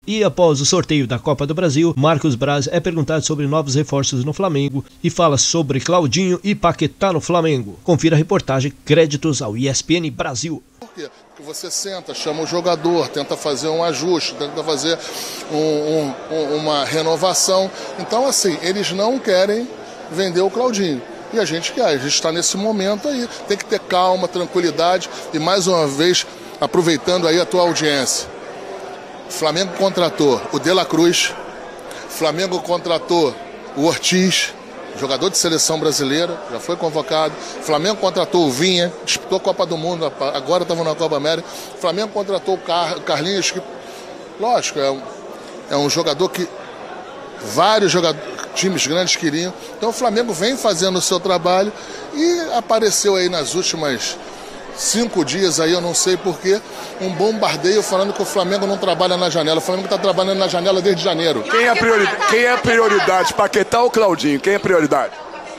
E após o sorteio da Copa do Brasil, Marcos Braz é perguntado sobre novos reforços no Flamengo e fala sobre Claudinho e Paquetá no Flamengo. Confira a reportagem, créditos ao ESPN Brasil. Por quê? Porque você senta, chama o jogador, tenta fazer um ajuste, tenta fazer uma renovação. Então, assim, eles não querem vender o Claudinho. E a gente quer, a gente está nesse momento aí. Tem que ter calma, tranquilidade e, mais uma vez, aproveitando aí a tua audiência. O Flamengo contratou o De La Cruz, o Flamengo contratou o Ortiz, jogador de seleção brasileira, já foi convocado. O Flamengo contratou o Vinha, disputou a Copa do Mundo, agora estava na Copa América. O Flamengo contratou o Carlinhos, que, lógico, é um jogador que vários times grandes queriam. Então o Flamengo vem fazendo o seu trabalho e apareceu aí nas últimas 5 dias aí, eu não sei porquê, um bombardeio falando que o Flamengo não trabalha na janela. O Flamengo está trabalhando na janela desde janeiro. Quem é a prioridade? Paquetá ou Claudinho? Quem é a prioridade?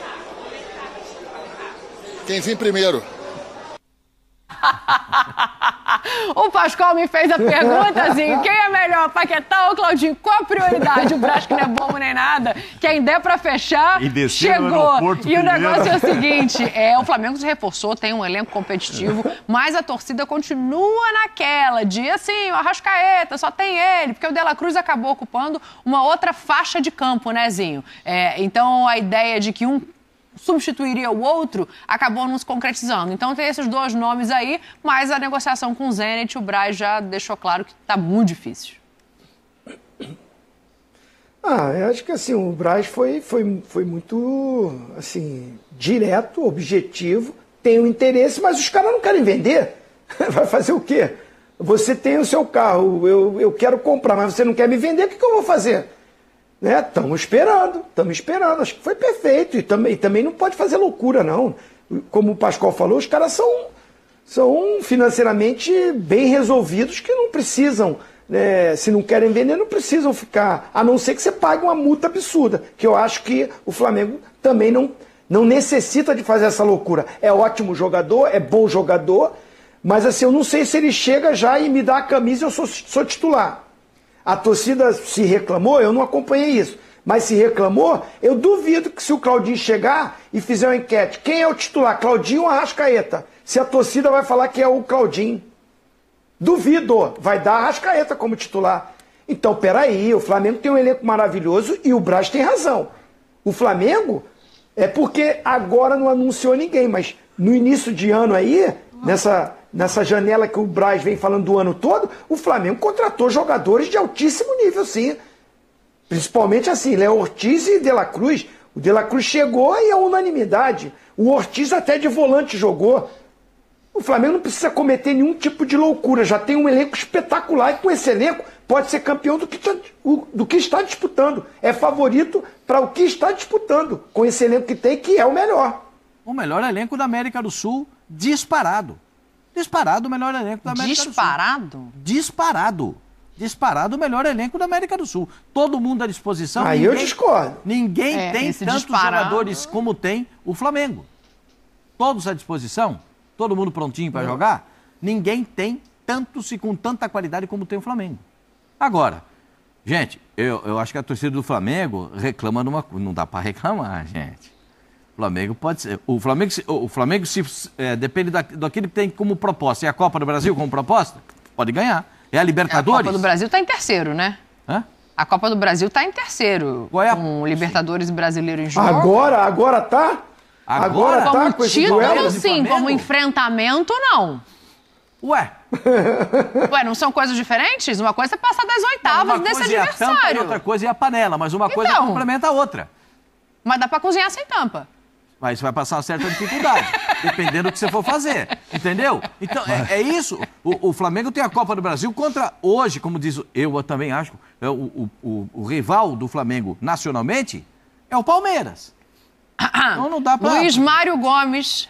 Quem vir primeiro. O Pascoal me fez a pergunta assim, quem é melhor, Paquetá ou Claudinho? Qual a prioridade? O Braz, que não é bobo nem nada, quem der pra fechar, chegou. E o negócio é o seguinte, o Flamengo se reforçou, tem um elenco competitivo, mas a torcida continua naquela de, assim, o Arrascaeta, só tem ele, porque o De La Cruz acabou ocupando uma outra faixa de campo, né, Zinho? Então, a ideia de que um substituiria o outro, acabou não se concretizando. Então tem esses dois nomes aí, mas a negociação com o Zenit, o Braz já deixou claro que está muito difícil. Eu acho que assim, o Braz foi muito assim, direto, objetivo, tem um interesse, mas os caras não querem vender. Vai fazer o quê? Você tem o seu carro, eu quero comprar, mas você não quer me vender, o que eu vou fazer? Estamos esperando, acho que foi perfeito, e também não pode fazer loucura não, como o Pascoal falou, os caras são financeiramente bem resolvidos, que não precisam, se não querem vender, não precisam ficar, a não ser que você pague uma multa absurda, que eu acho que o Flamengo também não necessita de fazer essa loucura, é ótimo jogador, é bom jogador, mas assim, eu não sei se ele chega já e me dá a camisa e eu sou titular. A torcida se reclamou, eu não acompanhei isso, mas se reclamou, eu duvido que se o Claudinho chegar e fizer uma enquete, quem é o titular, Claudinho ou Arrascaeta? Se a torcida vai falar que é o Claudinho. Duvido, vai dar Arrascaeta como titular. Então, peraí, o Flamengo tem um elenco maravilhoso e o Braz tem razão. O Flamengo é porque agora não anunciou ninguém, mas no início de ano aí, nessa janela que o Braz vem falando do ano todo, o Flamengo contratou jogadores de altíssimo nível, sim. Principalmente assim, Léo Ortiz e De La Cruz. O De La Cruz chegou e é unanimidade. O Ortiz até de volante jogou. O Flamengo não precisa cometer nenhum tipo de loucura. Já tem um elenco espetacular e com esse elenco pode ser campeão do que está disputando. É favorito para o que está disputando com esse elenco que tem, que é o melhor. O melhor elenco da América do Sul, disparado. Disparado o melhor elenco da América do Sul. Disparado? Disparado o melhor elenco da América do Sul. Todo mundo à disposição. Aí eu discordo. Ninguém tem tantos jogadores como tem o Flamengo. Todos à disposição, todo mundo prontinho para jogar. Ninguém tem tantos e com tanta qualidade como tem o Flamengo. Agora, gente, eu acho que a torcida do Flamengo reclama de uma coisa. Não dá para reclamar, gente. O Flamengo pode ser. O Flamengo depende daquilo que tem como proposta. É a Copa do Brasil como proposta? Pode ganhar. É a Libertadores? A Copa do Brasil está em terceiro, né? Hã? A Copa do Brasil está em terceiro. Com Libertadores e Brasileiro em jogo. Agora tá? Agora tá como com esse título, duelo? sim. Como enfrentamento, não. Ué, não são coisas diferentes? Uma coisa é passar das oitavas desse adversário. Tampa, e outra coisa é a panela, mas uma coisa complementa a outra. Mas dá para cozinhar sem tampa. Mas você vai passar uma certa dificuldade, dependendo do que você for fazer, entendeu? Então, é isso. O Flamengo tem a Copa do Brasil contra, hoje, como diz, eu também acho, o rival do Flamengo nacionalmente é o Palmeiras. Então não dá pra... Luiz Mário Gomes,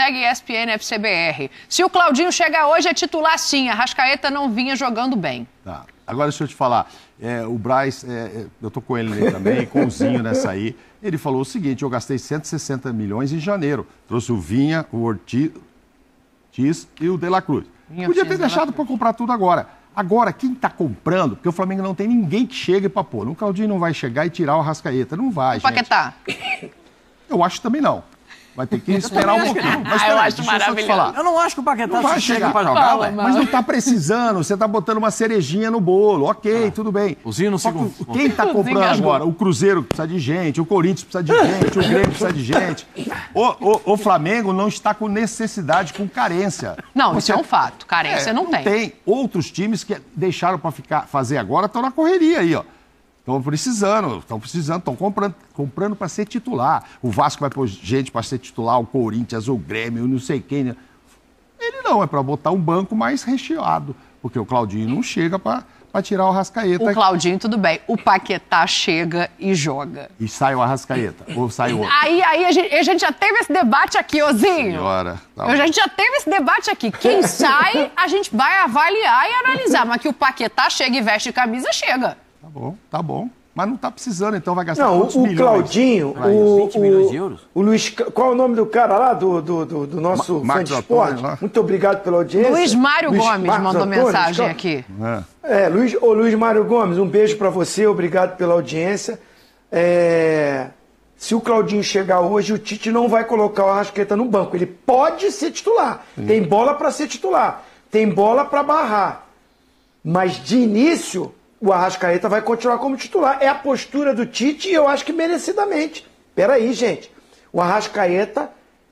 #ESPNFCBR. Se o Claudinho chegar hoje, é titular sim. A Arrascaeta não vinha jogando bem. Tá. Agora deixa eu te falar, o Braz, eu tô com ele também, com o Zinho nessa aí, ele falou o seguinte: eu gastei 160 milhões em janeiro, trouxe o Vinha, o Ortiz e o De La Cruz. Podia ter deixado para comprar tudo agora. Agora, quem está comprando, porque o Flamengo não tem ninguém que chegue para pôr. O Claudinho não vai chegar e tirar o Arrascaeta. Não vai, gente. Paquetá. Eu acho também não. Vai ter que esperar um pouquinho. Mas eu acho maravilhoso. Eu não acho que o Paquetá chega para jogar, ué. Mas não está precisando, você está botando uma cerejinha no bolo. Ok, tudo bem. O Zinho no segundo. Quem está comprando agora? O Cruzeiro precisa de gente, o Corinthians precisa de gente, o Grêmio precisa de gente. O Flamengo não está com necessidade, com carência. Não, isso é um fato. Carência não tem. Tem outros times que deixaram para fazer agora, estão na correria aí, ó. Estão precisando, estão comprando para ser titular. O Vasco vai pôr gente para ser titular, o Corinthians, o Grêmio, não sei quem. Né? Ele não, é para botar um banco mais recheado, porque o Claudinho não chega para tirar o Arrascaeta. O Claudinho, tudo bem. O Paquetá chega e joga. E sai o Arrascaeta, ou sai o outro. Aí a gente já teve esse debate aqui, Ozinho. Senhora, tá a gente já teve esse debate aqui. Quem sai, a gente vai avaliar e analisar. Mas que o Paquetá chega e veste camisa, chega. Tá bom. Mas não tá precisando, então vai gastar não, quantos milhões? Claudinho, 20 milhões de euros? O Luiz, qual é o nome do cara lá, do nosso fã de esporte? Muito obrigado pela audiência. Luiz Mário Gomes mandou mensagem aqui. Luiz Mário Gomes, um beijo para você, obrigado pela audiência. Se o Claudinho chegar hoje, o Tite não vai colocar o Arrascaeta no banco. Ele pode ser titular. Tem bola para ser titular. Tem bola para barrar. Mas de início, o Arrascaeta vai continuar como titular. É a postura do Tite e eu acho que merecidamente. Peraí, gente. O Arrascaeta,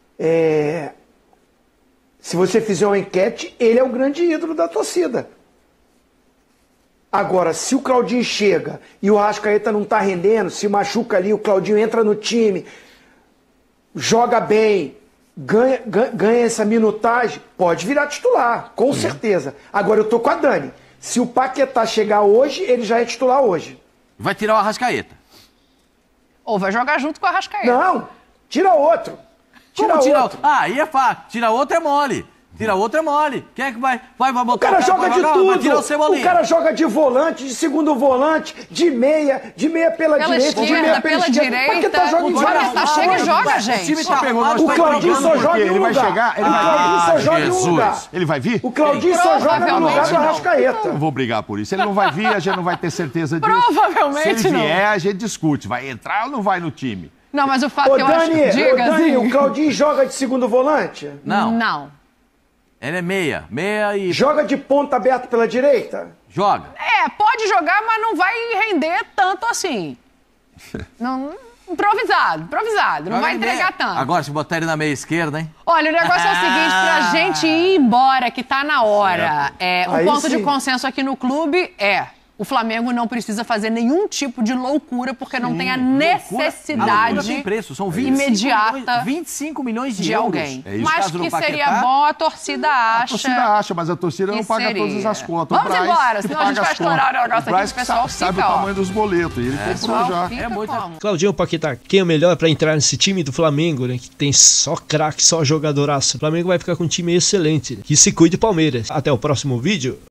se você fizer uma enquete, ele é o grande ídolo da torcida. Agora, se o Claudinho chega e o Arrascaeta não está rendendo, se machuca ali, o Claudinho entra no time, joga bem, ganha essa minutagem, pode virar titular, com certeza. Agora, eu tô com a Dani. Se o Paquetá chegar hoje, ele já é titular hoje. Vai tirar o Arrascaeta. Ou vai jogar junto com o Arrascaeta. Não, tira outro. Tira outro. Aí é fácil. Tira outro é mole. Tira outro é mole. Quem é que vai botar o cara joga de tudo. Vai tirar o Cebolinha. O cara joga de volante, de segundo volante, de meia pela direita, esquerda, de meia pela direita. Paquetá joga em várias posições. Chega e joga, gente. O Claudinho só joga em um lugar. Ele vai chegar, ele vai vir. O Claudinho só joga em um lugar. Ele vai vir? O Claudinho só joga no lugar do Arrascaeta. Eu vou brigar por isso. Ele não vai vir, a gente não vai ter certeza disso. Provavelmente Se ele vier, a gente discute. Vai entrar ou não vai no time? Não, mas o fato que eu acho... Dani, o Claudinho joga de segundo volante? Não. Ele é meia e... Joga de ponta aberta pela direita? Joga. Pode jogar, mas não vai render tanto assim. Não, improvisado. Não vai entregar tanto. Agora, se botar ele na meia esquerda, hein? Olha, o negócio é o seguinte, pra gente ir embora, que tá na hora. O ponto de consenso aqui no clube o Flamengo não precisa fazer nenhum tipo de loucura, porque não tem a necessidade tem preço. São imediata 25 milhões de euros. alguém. Mas que seria bom, a torcida acha. A torcida acha, mas a torcida não paga todas as contas. Vamos embora, senão a gente vai estourar o negócio aqui, o pessoal sabe o tamanho dos boletos, e ele comprou já. Claudinho, Paquetá, quem é o melhor para entrar nesse time do Flamengo, né? Que tem só craque, só jogadoraço. O Flamengo vai ficar com um time excelente, né? Que se cuide, Palmeiras. Até o próximo vídeo.